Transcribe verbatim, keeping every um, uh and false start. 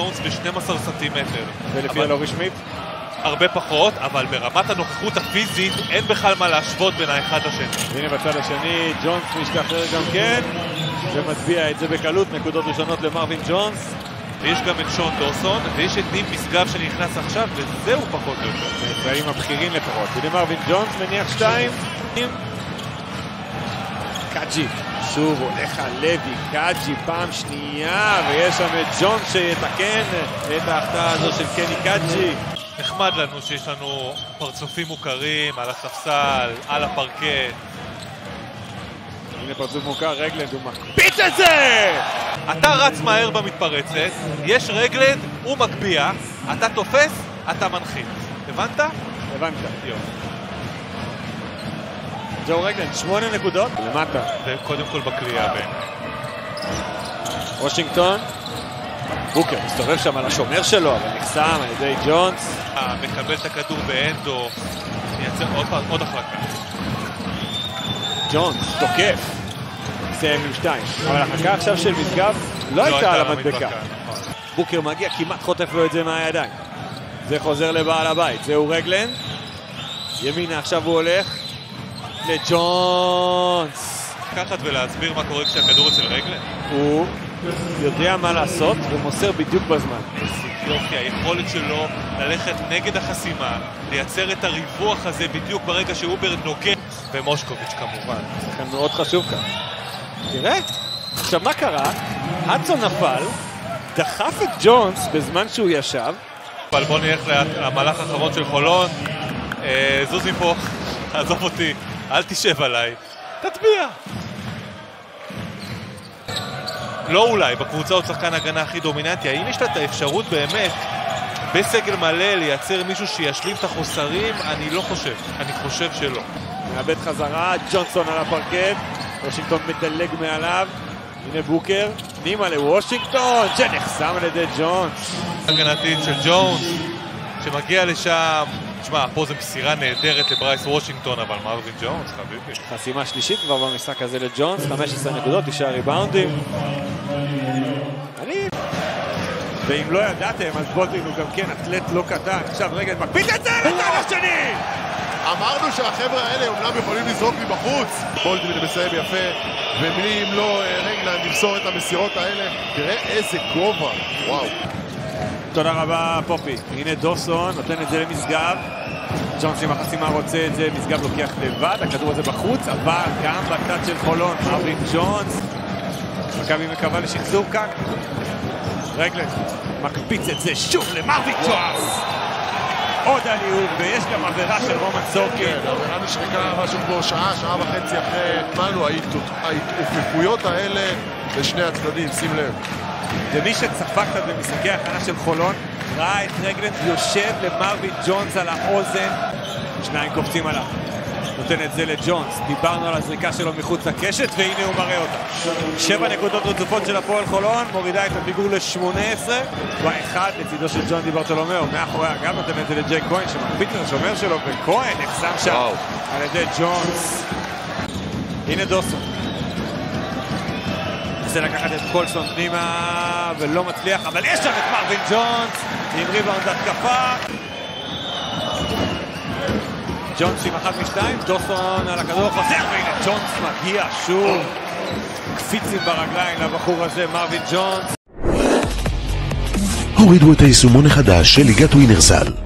ג'ונס ב-שנים עשר סנטימטר. ולפי הלא רשמית? הרבה פחות, אבל ברמת הנוכחות הפיזית אין בכלל מה להשוות בין האחד לשני. הנה בצד השני, ג'ונס משתחרר גם כן, ומצביע את זה בקלות, נקודות ראשונות למרווין ג'ונס. ויש גם את שון דוסון, ויש את ניב משגב שנכנס עכשיו, וזהו פחות או יותר. והאם הבכירים לפחות. הנה מרווין ג'ונס מניח שתיים. קאג'י, שוב הולך על לוי, קאג'י פעם שנייה, ויש שם את ג'ונס שיתקן את ההחטאה הזו של קני קאג'י. נחמד לנו שיש לנו פרצופים מוכרים על הספסל, על הפרקט. הנה פרצוף מוכר, רגלנד הוא מקפיץ את זה! אתה רץ מהר במתפרצת, יש רגלנד, הוא מקביע, אתה תופס, אתה מנחית. הבנת? הבנת. יום. ג'ו רגלנד, שמונה נקודות, למטה. וקודם כל בקריאה בין. וושינגטון. בוקר מסתובב שם על השומר שלו, אבל נחסם על ידי ג'ונס. מקבל את הכדור באנדו, מייצר עוד פעם, עוד החלקה. ג'ונס תוקף. מסיים עם שתיים. אבל החלקה עכשיו של משגב לא הייתה על המדבקה. בוקר מגיע, כמעט חוטף לו את זה מהידיים. זה חוזר לבעל הבית, זהו רגלנד. ימינה עכשיו הוא הולך לג'ונס. לקחת ולהסביר מה קורה כשהכדור אצל רגלנד. הוא יודע מה לעשות ומוסר בדיוק בזמן. יופי, היכולת שלו ללכת נגד החסימה, לייצר את הריווח הזה בדיוק ברגע שאובר נוגע. ומושקוביץ' כמובן. זה מאוד חשוב כאן. תראה, עכשיו מה קרה? הדסון נפל, דחף את ג'ונס בזמן שהוא ישב. אבל בוא נלך למהלך האחרון של חולון. אה, זוז מפה, עזוב אותי, אל תשב עליי, תטביע. לא אולי, בקבוצה עוד שחקן הגנה הכי דומיננטי, האם יש לה את האפשרות באמת בסגל מלא לייצר מישהו שישלים את החוסרים? אני לא חושב, אני חושב שלא. מאבד חזרה, ג'ונסון על הפרקט, וושינגטון מדלג מעליו, הנה בוקר, פנימה לוושינגטון, שנחסם על ידי ג'ונס. הגנתית של ג'ונס, שמגיע לשם, תשמע, פה זו מסירה נהדרת לברייס וושינגטון, אבל מרווין ג'ונס, חביבי. חסימה שלישית כבר במשחק הזה לג'ונס, חמש עשרה נקודות, תשעה ריבאונדים. אני... ואם לא ידעתם, אז בוטין הוא גם כן אתלט לא קטן, עכשיו רגל מקפיץ את זה לצד השני! אמרנו שהחבר'ה האלה אומנם יכולים לזרוק מבחוץ. בולדווין מסיים יפה, ומי אם לא רגלנד נמסור את המסירות האלה. תראה איזה גובה, וואו. תודה רבה פופי. הנה דוסון, נותן את זה למשגב. ג'ונס עם החסימה רוצה את זה, משגב לוקח לבד, הכדור הזה בחוץ, אבל גם בצד של חולון, מרווין ג'ונס. מכבי מקווה לשחזור כאן. רגלנד מקפיץ את זה שוב למרווין ג'ונס. עוד עליוב, ויש גם עבירה של רומן סורקין. עבירה נשרקה משהו כמו שעה, שעה וחצי אחרי התמלנו, ההתעופפויות האלה לשני הצדדים, שים לב. ומי שצפה קצת במשחקי ההכנה של חולון, ראה את רגלנד יושב למרווין ג'ונס על האוזן, שניים קופצים עליו. נותן את זה לג'ונס, דיברנו על הזריקה שלו מחוץ לקשת, והנה הוא מראה אותה. שבע נקודות רצופות של הפועל חולון, מורידה את הפיגור ל-שמונה עשרה, ואחד לצידו של ג'ון די ברטולומיאו, מאחורי אגב נותן את זה לג'יי כהן, שמקפיץ את השומר שלו, וכהן נחסם שם על ידי ג'ונס. הנה דוסון. נסה לקחת את קולסון פנימה, ולא מצליח, אבל יש שם את מרווין ג'ונס, עם ריבאונד התקפה. ג'ונס עם אחת משתיים, דוסון על הכדור חוזר, והנה ג'ונס מגיע שוב. קפיצים ברגליים לבחור הזה, מרווין ג'ונס. הורידו את היישומון החדש של ליגת ווינרסל.